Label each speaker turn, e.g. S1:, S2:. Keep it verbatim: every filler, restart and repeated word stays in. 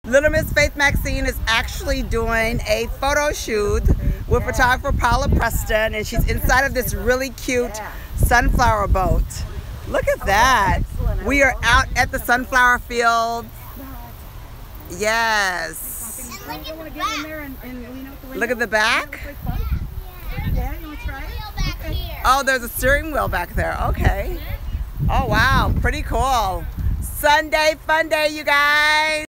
S1: Little Miss Faith Maxine is actually doing a photo shoot with photographer Paula Preston, and she's inside of this really cute sunflower boat. Look at that. We are out at the sunflower field. Yes. Look at the back. Oh, there's a steering wheel back there. Okay. Oh, wow. Pretty cool. Sunday fun day, you guys.